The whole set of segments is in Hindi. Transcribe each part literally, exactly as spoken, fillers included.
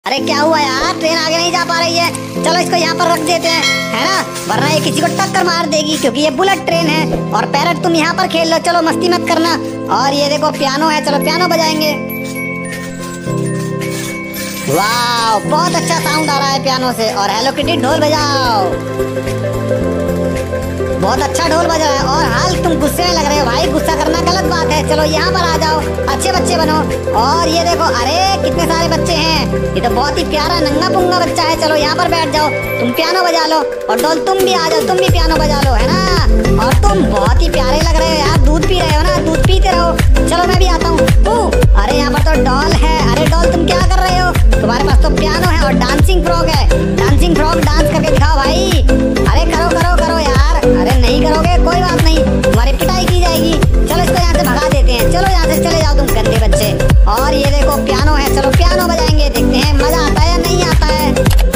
अरे क्या हुआ यार, ट्रेन आगे नहीं जा पा रही है। चलो इसको यहाँ पर रख देते हैं, है ना, वरना ये किसी को टक्कर मार देगी क्योंकि ये बुलेट ट्रेन है। और पैरट तुम यहाँ पर खेल लो, चलो मस्ती मत करना। और ये देखो पियानो है, चलो पियानो बजाएंगे। वाह, बहुत अच्छा साउंड आ रहा है पियानो से। और हेलो किटी ढोल बजाओ, बहुत अच्छा ढोल बज रहा है। और हाल तुम गुस्से में लग रहे हो भाई, गुस्सा करना गलत बात है। चलो यहाँ पर आ जाओ, अच्छे बच्चे बनो। और ये देखो, अरे कितने सारे बच्चे हैं, ये तो बहुत ही प्यारा नंगा पुंगा बच्चा है। चलो यहाँ पर बैठ जाओ, तुम पियानो बजा लो। और डॉल तुम भी आ जाओ, तुम भी पियानो बजा लो, है ना। और तुम बहुत ही प्यारे लग रहे हो यार, दूध पी रहे हो ना, दूध पीते रहो। चलो मैं भी आता हूँ। अरे यहाँ पर तो डॉल है। अरे डॉल तुम क्या कर रहे हो, तुम्हारे पास तो पियानो है और डांसिंग फ्रॉक है। डांसिंग फ्रॉक डांस करके दिखाओ भाई। अरे करो करो करो यार। अरे नहीं करोगे कोई बात नहीं, तुम्हारी पिटाई की जाएगी। चलो इसको यहाँ से भगा देते हैं। चलो यहाँ से चले जाओ तुम गंदे बच्चे। और ये देखो पियानो है, चलो पियानो बजाएंगे, देखते हैं मजा आता है या नहीं आता है।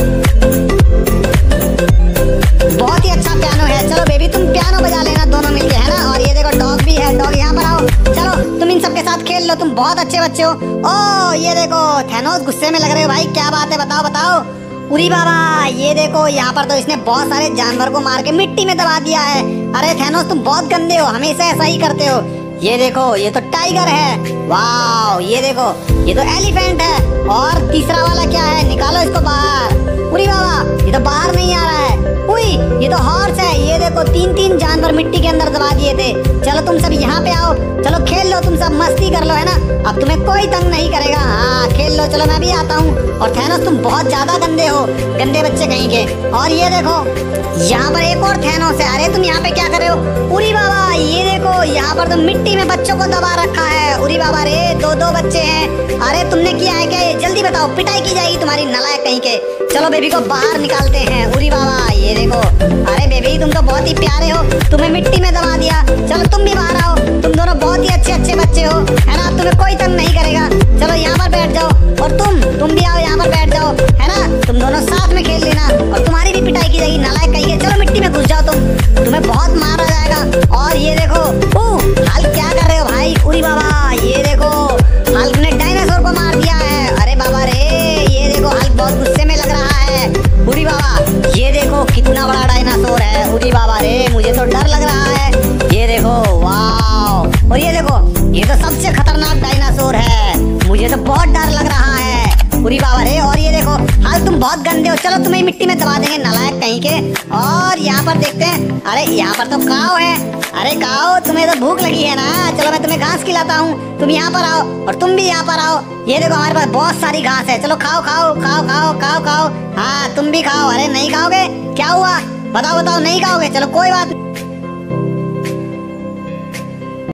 बहुत ही अच्छा पियानो है। चलो बेबी तुम पियानो बजा लेना दोनों मिलके, है ना। और ये देखो डॉग भी है, डॉग यहाँ पर आओ। चलो तुम इन सबके साथ खेल लो, तुम बहुत अच्छे बच्चे हो। ओ ये देखो थैनोस गुस्से में लग रहे हो भाई, क्या बात है, बताओ बताओ। उरी बाबा, ये देखो यहाँ पर तो इसने बहुत सारे जानवर को मार के मिट्टी में दबा दिया है। अरे थैनोस तुम बहुत गंदे हो, हमेशा ऐसा ही करते हो। ये देखो ये तो टाइगर है। वाह, ये देखो ये तो एलिफेंट है। और तीसरा वाला क्या है, निकालो इसको बाहर। उरी बाबा, ये तो बाहर नहीं आ रहा है। उई, ये तो हॉर्स है। ये देखो तीन तीन जानवर मिट्टी के अंदर दबा दिए थे। चलो तुम सब यहाँ पे आओ, चलो खेल लो, तुम सब मस्ती कर लो, है ना। अब तुम्हें कोई तंग नहीं करेगा। हाँ खेल लो, चलो मैं भी आता हूँ। और थैनोस तुम बहुत ज्यादा गंदे हो, गंदे बच्चे कहीं के। और ये देखो यहाँ पर एक और थैनोस है। अरे तुम यहाँ पे क्या कर रहे हो। उरी बाबा, ये देखो यहाँ पर तो मिट्टी में बच्चों को दबा रखा है। उरी बाबा रे, दो दो बच्चे हैं। अरे तुमने किया है क्या ये, जल्दी बताओ, पिटाई की जाएगी तुम्हारी, नालायक कहीं के। चलो बेबी को बाहर निकालते हैं। उरी बाबा, ये देखो, अरे बेबी तुम तो बहुत ही प्यारे हो, तुम्हें मिट्टी में दबा दिया। चलो तुम भी बाहर आओ, तुम दोनों बहुत ही अच्छे अच्छे बच्चे हो, है ना, तुम्हें कोई तंग नहीं करेगा। चलो यहाँ पर बैठ जाओ। और तुम तुम भी आओ यहाँ पर बैठ जाओ, है ना, तुम दोनों साथ में खेल लेना। और तुम्हारी भी पिटाई की जाएगी, नालायक कहीं के। चलो मिट्टी में घुस जाओ तुम, तुम्हें बहुत मारा जाएगा। और ये देखो, हाल क्या कर रहे हो भाई। उरी बाबा, ये देखो हाल्क ने डायनासोर को मार दिया है। अरे बाबा रे, ये देखो हाल्क बहुत गुस्से में लग रहा है। उरी बाबा, ये देखो कितना बड़ा डायनासोर है। उरी बाबा रे, मुझे तो डर लग रहा है। ये देखो, वाह। और ये देखो, ये तो सबसे खतरनाक डायनासोर है, मुझे तो बहुत डर लग रहा है। उरी बाबा रे, और ये देखो हाल तुम बहुत गंदे हो। चलो तुम्हें मिट्टी में दबा देंगे, नालायक कहीं के। और यहाँ पर देखते हैं, अरे यहाँ पर तो काऊ है। अरे काऊ, तुम्हें तो भूख लगी है ना, चलो मैं तुम्हें घास खिलाता हूँ, तुम यहाँ पर आओ। और तुम भी यहाँ पर आओ। ये देखो हमारे पास बहुत सारी घास है, चलो खाओ खाओ खाओ खाओ खाओ खाओ। हाँ तुम भी खाओ। अरे नहीं खाओगे, क्या हुआ, बताओ बताओ, नहीं खाओगे, चलो कोई बात नहीं।